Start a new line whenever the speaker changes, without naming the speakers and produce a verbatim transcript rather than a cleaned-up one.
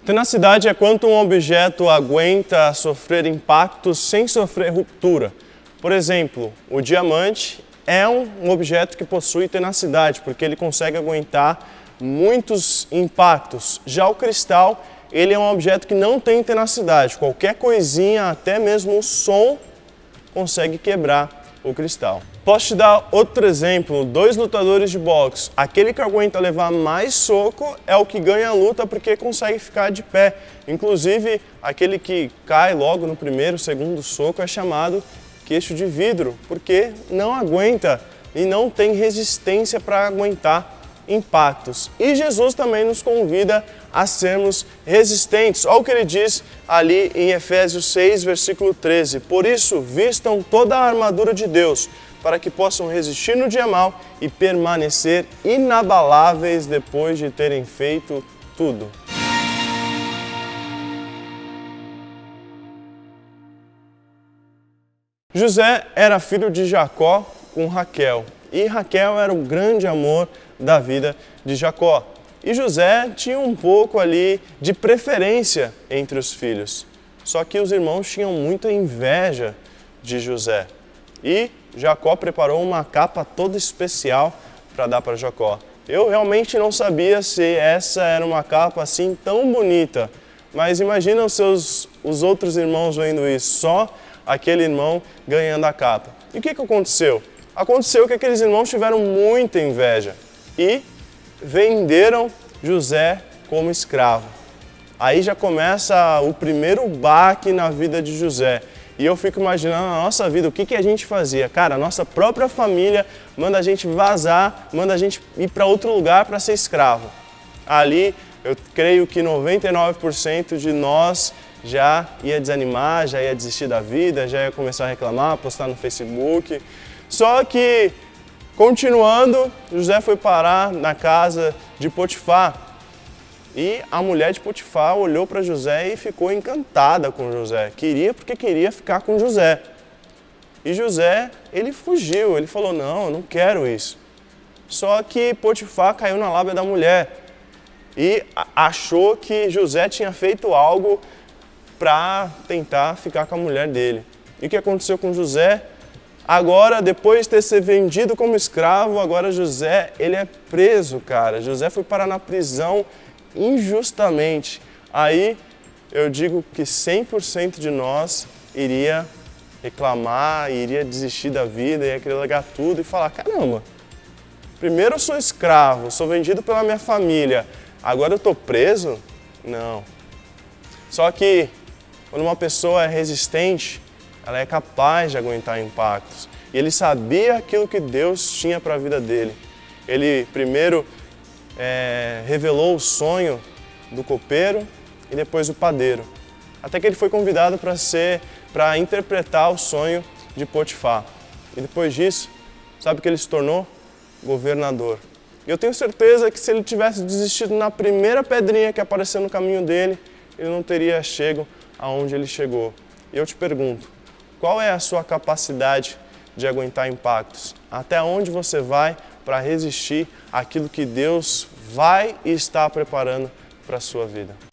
Tenacidade é quanto um objeto aguenta sofrer impactos sem sofrer ruptura. Por exemplo, o diamante é um objeto que possui tenacidade, porque ele consegue aguentar muitos impactos. Já o cristal, ele é um objeto que não tem tenacidade. Qualquer coisinha, até mesmo o som, consegue quebrar o cristal. Posso te dar outro exemplo, dois lutadores de boxe. Aquele que aguenta levar mais soco é o que ganha a luta porque consegue ficar de pé. Inclusive, aquele que cai logo no primeiro, segundo soco é chamado queixo de vidro, porque não aguenta e não tem resistência para aguentar impactos. E Jesus também nos convida a sermos resistentes. Olha o que ele diz ali em Efésios seis, versículo treze. Por isso, vistam toda a armadura de Deus, para que possam resistir no dia mau e permanecer inabaláveis depois de terem feito tudo. José era filho de Jacó com Raquel, e Raquel era o grande amor da vida de Jacó. E José tinha um pouco ali de preferência entre os filhos, só que os irmãos tinham muita inveja de José. E Jacó preparou uma capa toda especial para dar para Jacó. Eu realmente não sabia se essa era uma capa assim tão bonita, mas imagina os, seus, os outros irmãos vendo isso, só aquele irmão ganhando a capa. E o que, que aconteceu? Aconteceu que aqueles irmãos tiveram muita inveja e venderam José como escravo. Aí já começa o primeiro baque na vida de José. E eu fico imaginando a nossa vida, o que, que a gente fazia? Cara, a nossa própria família manda a gente vazar, manda a gente ir para outro lugar para ser escravo. Ali, eu creio que noventa e nove por cento de nós já ia desanimar, já ia desistir da vida, já ia começar a reclamar, postar no Facebook. Só que, continuando, José foi parar na casa de Potifar. E a mulher de Potifar olhou para José e ficou encantada com José. Queria porque queria ficar com José. E José, ele fugiu, ele falou, não, eu não quero isso. Só que Potifar caiu na lábia da mulher e achou que José tinha feito algo para tentar ficar com a mulher dele. E o que aconteceu com José? Agora, depois de ter sido vendido como escravo, agora José, ele é preso, cara. José foi parar na prisão injustamente. Aí eu digo que cem por cento de nós iria reclamar, iria desistir da vida, ia querer largar tudo e falar, caramba, primeiro eu sou escravo, sou vendido pela minha família, agora eu estou preso? Não. Só que quando uma pessoa é resistente, ela é capaz de aguentar impactos. E ele sabia aquilo que Deus tinha para a vida dele. Ele primeiro É, revelou o sonho do copeiro e depois do padeiro, até que ele foi convidado para ser, para interpretar o sonho de Potifar. E depois disso, sabe o que ele se tornou? Governador. E eu tenho certeza que se ele tivesse desistido na primeira pedrinha que apareceu no caminho dele, ele não teria chego aonde ele chegou. E eu te pergunto, qual é a sua capacidade de aguentar impactos? Até onde você vai para resistir àquilo que Deus vai e está preparando para a sua vida?